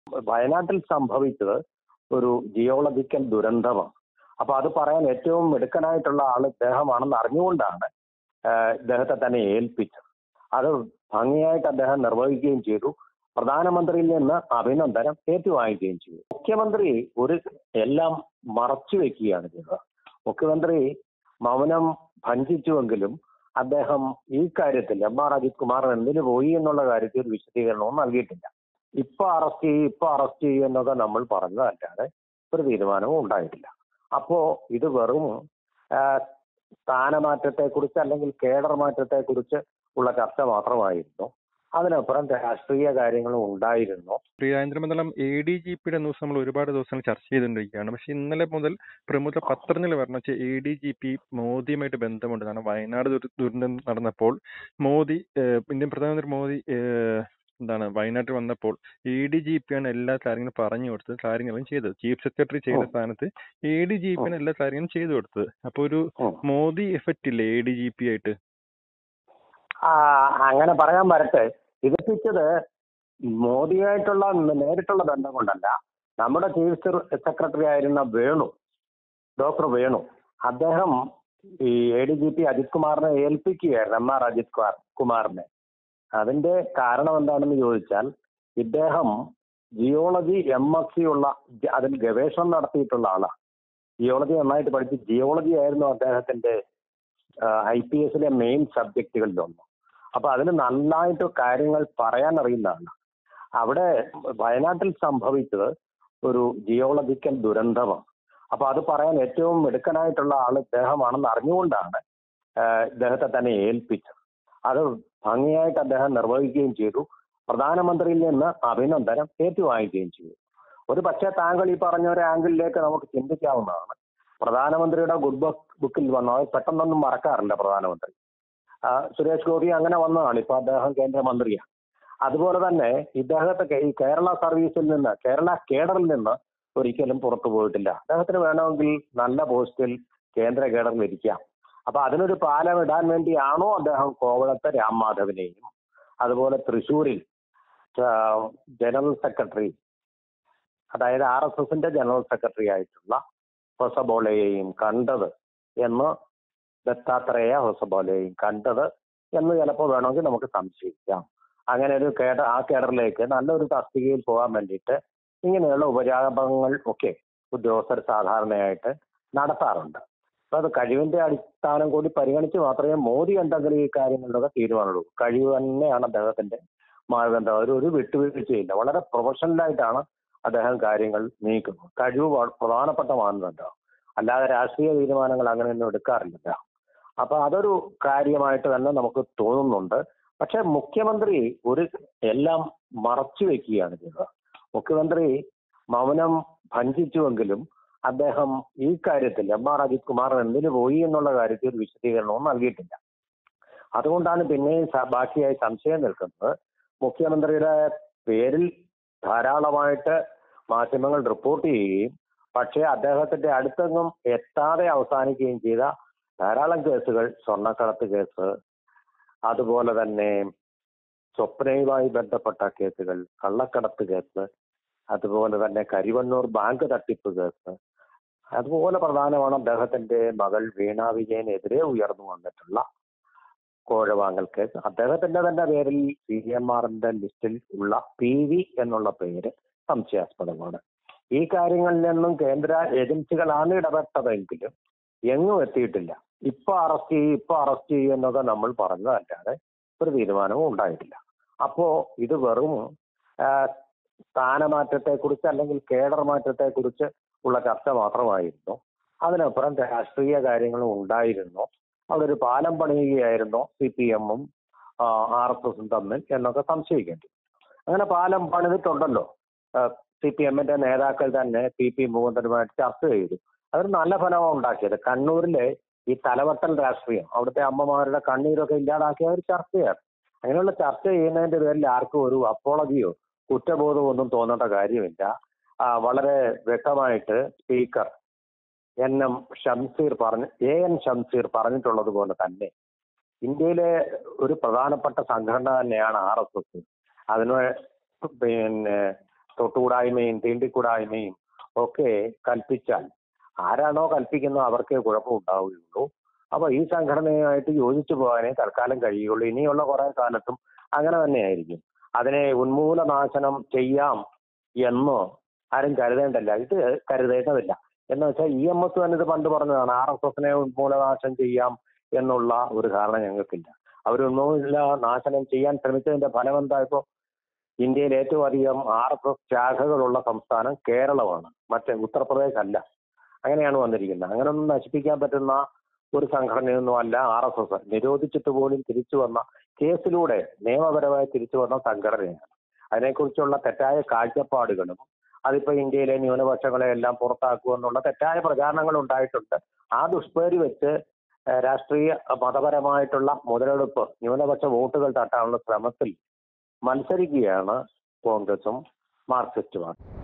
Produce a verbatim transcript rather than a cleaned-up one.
വയനാട്ടിൽ സംഭവിച്ചത് ഒരു ജിയോളജിക്കൽ ദുരന്തമാണ്. അപ്പൊ അത് പറയാൻ ഏറ്റവും മിടുക്കനായിട്ടുള്ള ആൾ ഇദ്ദേഹമാണെന്ന് അറിഞ്ഞുകൊണ്ടാണ് ഇദ്ദേഹത്തെ തന്നെ ഏൽപ്പിച്ചത്. അത് ഭംഗിയായിട്ട് അദ്ദേഹം നിർവഹിക്കുകയും ചെയ്തു. പ്രധാനമന്ത്രിയിൽ നിന്ന് അഭിനന്ദനം ഏറ്റുവാങ്ങിക്കുകയും ചെയ്തു. മുഖ്യമന്ത്രി ഒരു എല്ലാം മറച്ചു വെക്കുകയാണ് ചെയ്തത്. മുഖ്യമന്ത്രി മൗനം ഭഞ്ജിച്ചുവെങ്കിലും അദ്ദേഹം ഈ കാര്യത്തിൽ എം ആർ അജിത് കുമാർ എന്തിനു പോയി എന്നുള്ള കാര്യത്തിൽ ഒരു വിശദീകരണവും നൽകിയിട്ടില്ല. ഇപ്പൊ അറസ്റ്റ് ചെയ്യും ഇപ്പൊ അറസ്റ്റ് ചെയ്യും എന്നൊക്കെ നമ്മൾ പറഞ്ഞതല്ലാതെ ഒരു തീരുമാനവും ഉണ്ടായിട്ടില്ല. അപ്പോ ഇത് വെറും സ്ഥാനമാറ്റത്തെ കുറിച്ച് അല്ലെങ്കിൽ കേഡർ മാറ്റത്തെ കുറിച്ച് ഉള്ള ചർച്ച മാത്രമായിരുന്നു. അതിനപ്പുറം രാഷ്ട്രീയ കാര്യങ്ങളും ഉണ്ടായിരുന്നു. രാജ്യാന്തരമണ്ഡലം എ ഡി ജി പിയുടെ ന്യൂസ് നമ്മൾ ഒരുപാട് ദിവസങ്ങൾ ചർച്ച ചെയ്തുകൊണ്ടിരിക്കുകയാണ്. പക്ഷെ ഇന്നലെ മുതൽ പ്രമുഖ പത്രങ്ങളിൽ പറഞ്ഞ എ ഡി ജി പി മോദിയുമായിട്ട് ബന്ധമുണ്ട്. കാരണം വയനാട് ദുരന്തം നടന്നപ്പോൾ മോദി ഇന്ത്യൻ പ്രധാനമന്ത്രി മോദി എന്താണ് വയനാട്ടിൽ വന്നപ്പോൾ എ ഡി ജി പി ആണ് എല്ലാ കാര്യങ്ങളും പറഞ്ഞു കൊടുത്തത്, കാര്യങ്ങളും ചെയ്തത്. ചീഫ് സെക്രട്ടറി ചെയ്ത സ്ഥാനത്ത് എ ഡി ജി പി ആണ് എല്ലാ കാര്യങ്ങളും ചെയ്തു കൊടുത്തത്. അപ്പൊ ഒരു മോദി എഫക്റ്റ് ഇല്ലേ എ ഡി ജി പി ആയിട്ട്? അങ്ങനെ പറയാൻ വരട്ടെ. വികസിച്ചത് മോദിയായിട്ടുള്ള നേരിട്ടുള്ള ബന്ധം കൊണ്ടല്ല. നമ്മുടെ ചീഫ് സെക്രട്ടറി ആയിരുന്ന വേണു, ഡോക്ടർ വേണു, അദ്ദേഹം ഈ A D G P Ajith കുമാറിനെ ഏൽപ്പിക്കുകയായിരുന്നു, എം ആർ അജിത് കുമാറിനെ. അതിന്റെ കാരണം എന്താണെന്ന് ചോദിച്ചാൽ, ഇദ്ദേഹം ജിയോളജി എം എസ് സി ഉള്ള, അതിൽ ഗവേഷണം നടത്തിയിട്ടുള്ള ആളാണ്. ജിയോളജി നന്നായിട്ട് പഠിച്ച്, ജിയോളജി ആയിരുന്നു അദ്ദേഹത്തിന്റെ ഐ പി എസിലെ മെയിൻ സബ്ജക്റ്റുകളിലൊന്നും. അപ്പൊ അതിന് നന്നായിട്ട് കാര്യങ്ങൾ പറയാൻ അറിയുന്നതാണ്. അവിടെ വയനാട്ടിൽ സംഭവിച്ചത് ഒരു ജിയോളജിക്കൽ ദുരന്തമാണ്. അപ്പൊ അത് പറയാൻ ഏറ്റവും മിടുക്കനായിട്ടുള്ള ആൾ ഇദ്ദേഹമാണെന്ന് അറിഞ്ഞുകൊണ്ടാണ് ഇദ്ദേഹത്തെ തന്നെ ഏൽപ്പിച്ചത്. അത് ഭംഗിയായിട്ട് അദ്ദേഹം നിർവഹിക്കുകയും ചെയ്തു. പ്രധാനമന്ത്രിയിൽ നിന്ന് അഭിനന്ദനം ഏറ്റുവാങ്ങിക്കുകയും ചെയ്തു. ഒരു പക്ഷേ താങ്കൾ ഈ പറഞ്ഞ ഒരു ആംഗിളിലേക്ക് നമുക്ക് ചിന്തിക്കാവുന്നതാണ്. പ്രധാനമന്ത്രിയുടെ ഗുഡ് ബുക്ക് ബുക്കിൽ വന്ന പെട്ടെന്നൊന്നും മറക്കാറില്ല പ്രധാനമന്ത്രി. സുരേഷ് ഗോപി അങ്ങനെ വന്നതാണ്. ഇപ്പൊ അദ്ദേഹം കേന്ദ്രമന്ത്രിയാണ്. അതുപോലെ തന്നെ ഇദ്ദേഹത്തെ ഈ കേരള സർവീസിൽ നിന്ന്, കേരള കേഡറിൽ നിന്ന് ഒരിക്കലും പുറത്തു പോയിട്ടില്ല. അദ്ദേഹത്തിന് വേണമെങ്കിൽ നല്ല പോസ്റ്റിൽ കേന്ദ്ര കേഡറിൽ ഇരിക്കാം. അപ്പൊ അതിനൊരു പാലം ഇടാൻ വേണ്ടിയാണോ അദ്ദേഹം കോവളത്തെ രാംമാധവിനെയും അതുപോലെ തൃശ്ശൂരിൽ ജനറൽ സെക്രട്ടറി, അതായത് ആർ എസ് എസിന്റെ ജനറൽ സെക്രട്ടറി ആയിട്ടുള്ള ഹൊസബോളയെയും കണ്ടത് എന്ന്, ദത്താത്രേയ ഹൊസബോളയെയും കണ്ടത് എന്ന് ചിലപ്പോൾ വേണമെങ്കിൽ നമുക്ക് സംശയിക്കാം. അങ്ങനെ ഒരു കേഡർ, ആ കേഡറിലേക്ക് നല്ലൊരു തസ്തികയിൽ പോകാൻ വേണ്ടിയിട്ട് ഇങ്ങനെയുള്ള ഉപജാപങ്ങൾ ഒക്കെ ഉദ്യോഗസ്ഥർ സാധാരണയായിട്ട് നടത്താറുണ്ട്. അപ്പൊ അത് കഴിവിന്റെ അടിസ്ഥാനം കൂടി പരിഗണിച്ച് മാത്രമേ മോദി എന്തെങ്കിലും ഈ കാര്യങ്ങളിലൊക്കെ തീരുമാനമുള്ളൂ. കഴിവ് തന്നെയാണ് അദ്ദേഹത്തിന്റെ മാനദണ്ഡം. ഒരു ഒരു വിട്ടുവീഴ്ചയില്ല. വളരെ പ്രൊഫഷണലായിട്ടാണ് അദ്ദേഹം കാര്യങ്ങൾ നീക്കുന്നത്. കഴിവ് പ്രധാനപ്പെട്ട മാനദണ്ഡമാണ്. അല്ലാതെ രാഷ്ട്രീയ തീരുമാനങ്ങൾ അങ്ങനെയൊന്നും എടുക്കാറില്ല. അപ്പൊ അതൊരു കാര്യമായിട്ട് തന്നെ നമുക്ക് തോന്നുന്നുണ്ട്. പക്ഷെ മുഖ്യമന്ത്രി ഒരു എല്ലാം മറച്ചു വെക്കുകയാണ് ചെയ്തത്. മുഖ്യമന്ത്രി മൗനം ഭഞ്ജിച്ചുവെങ്കിലും അദ്ദേഹം ഈ കാര്യത്തിൽ എം ആർ അജിത് കുമാർ എന്തിനു പോയി എന്നുള്ള കാര്യത്തിൽ ഒരു വിശദീകരണവും നൽകിയിട്ടില്ല. അതുകൊണ്ടാണ് പിന്നെയും ബാക്കിയായി സംശയം നിൽക്കുന്നത്. മുഖ്യമന്ത്രിയുടെ പേരിൽ ധാരാളമായിട്ട് മാധ്യമങ്ങൾ റിപ്പോർട്ട് ചെയ്യുകയും പക്ഷേ അദ്ദേഹത്തിന്റെ അടുത്തെങ്ങും എത്താതെ അവസാനിക്കുകയും ചെയ്ത ധാരാളം കേസുകൾ, സ്വർണ്ണക്കടത്ത് കേസ്, അതുപോലെ തന്നെ സ്വപ്നയുമായി ബന്ധപ്പെട്ട കേസുകൾ, കള്ളക്കടത്ത് കേസ്, അതുപോലെ തന്നെ കരിവണ്ണൂർ ബാങ്ക് തട്ടിപ്പ് കേസ്, അതുപോലെ പ്രധാനമാണ് അദ്ദേഹത്തിന്റെ മകൾ വീണ വിജയനെതിരെ ഉയർന്നു വന്നിട്ടുള്ള കോഴവാങ്ങൽ കേസ്. അദ്ദേഹത്തിന്റെ തന്നെ പേരിൽ സി എം ആറിന്റെ ലിസ്റ്റിൽ ഉള്ള പി വി എന്നുള്ള പേര് സംശയാസ്പദമാണ്. ഈ കാര്യങ്ങളിലൊന്നും കേന്ദ്ര ഏജൻസികളാണ് ഇടപെട്ടതെങ്കിലും എങ്ങും എത്തിയിട്ടില്ല. ഇപ്പൊ അറസ്റ്റ് ചെയ്യും ഇപ്പൊ അറസ്റ്റ് ചെയ്യും എന്നൊക്കെ നമ്മൾ പറഞ്ഞതല്ലാതെ ഒരു തീരുമാനവും ഉണ്ടായിട്ടില്ല. അപ്പോ ഇത് വെറും സ്ഥാനമാറ്റത്തെ കുറിച്ച് അല്ലെങ്കിൽ കേഡർ മാറ്റത്തെ കുറിച്ച് ഉള്ള ചർച്ച മാത്രമായിരുന്നു. അതിനപ്പുറം രാഷ്ട്രീയ കാര്യങ്ങളും ഉണ്ടായിരുന്നു. അവിടെ ഒരു പാലം പണിയുകയായിരുന്നു സി പി എമ്മും ആർ എസ് എസും തമ്മിൽ എന്നൊക്കെ സംശയിക്കേണ്ടി. അങ്ങനെ പാലം പണിതിട്ടുണ്ടല്ലോ. സി പി എമ്മിന്റെ നേതാക്കൾ തന്നെ പി പി മുകുന്ദനുമായിട്ട് ചർച്ച ചെയ്തു. അതൊരു നല്ല ഫലമാണ് ഉണ്ടാക്കിയത്. കണ്ണൂരിലെ ഈ തലവട്ടൽ രാഷ്ട്രീയം, അവിടുത്തെ അമ്മമാരുടെ കണ്ണീരൊക്കെ ഇല്ലാതാക്കിയ ഒരു ചർച്ചയാണ്. അങ്ങനെയുള്ള ചർച്ച ചെയ്യുന്നതിന്റെ പേരിൽ ആർക്കും ഒരു അപ്പോളജിയോ കുറ്റബോധമോ ഒന്നും തോന്നേണ്ട കാര്യമില്ല. വളരെ വ്യക്തമായിട്ട് സ്പീക്കർ എൻ എം ഷംസീർ പറഞ്ഞ എ എൻ ഷംസീർ പറഞ്ഞിട്ടുള്ളത് പോലെ തന്നെ ഇന്ത്യയിലെ ഒരു പ്രധാനപ്പെട്ട സംഘടന തന്നെയാണ് ആർ എസ് എസ്. അതിന് പിന്നെ തൊട്ടുകൂടായ്മയും തീണ്ടിക്കൂടായ്മയും ഒക്കെ കൽപ്പിച്ചാൽ ആരാണോ കൽപ്പിക്കുന്നത് അവർക്കേ കുഴപ്പമുണ്ടാവുകയുള്ളൂ. അപ്പൊ ഈ സംഘടനയുമായിട്ട് യോജിച്ചു പോകാനേ തൽക്കാലം കഴിയുള്ളൂ. ഇനിയുള്ള കുറെ കാലത്തും അങ്ങനെ തന്നെയായിരിക്കും. അതിനെ ഉന്മൂലനാശനം ചെയ്യാം എന്ന് ആരും കരുതേണ്ടല്ല. ഇത് കരുതേണ്ടതില്ല. എന്ന് വെച്ചാൽ ഇ എം എസ് തന്നെ ഇത് പണ്ട് പറഞ്ഞതാണ്, ആർ എസ് എസിനെ ഉന്മൂലനാശം ചെയ്യാം എന്നുള്ള ഒരു ധാരണ ഞങ്ങൾക്കില്ല. അവർ ഉന്മൂല നാശനം ചെയ്യാൻ ശ്രമിച്ചതിന്റെ ഫലം എന്താ? ഇപ്പോ ഇന്ത്യയിൽ ഏറ്റവും അധികം ആർ എസ് എസ് ശാഖകളുള്ള സംസ്ഥാനം കേരളമാണ്, മറ്റേ ഉത്തർപ്രദേശ് അല്ല. അങ്ങനെയാണ് വന്നിരിക്കുന്നത്. അങ്ങനെയൊന്നും നശിപ്പിക്കാൻ പറ്റുന്ന ഒരു സംഘടനയൊന്നും അല്ല ആർ എസ് എസ്. നിരോധിച്ചിട്ട് പോലും തിരിച്ചു വന്ന, കേസിലൂടെ നിയമപരമായി തിരിച്ചു വന്ന സംഘടനയാണ്. അതിനെക്കുറിച്ചുള്ള തെറ്റായ കാഴ്ചപ്പാടുകളും അതിപ്പോ ഇന്ത്യയിലെ ന്യൂനപക്ഷങ്ങളെ എല്ലാം പുറത്താക്കുമെന്നുള്ള തെറ്റായ പ്രചാരണങ്ങൾ ഉണ്ടായിട്ടുണ്ട്. ആ ദുഷ്പേര് വെച്ച് രാഷ്ട്രീയ മതപരമായിട്ടുള്ള മുതലെടുപ്പ്, ന്യൂനപക്ഷ വോട്ടുകൾ തട്ടാനുള്ള ശ്രമത്തിൽ മത്സരിക്കുകയാണ് കോൺഗ്രസും മാർക്സിസ്റ്റ് പാർട്ടി.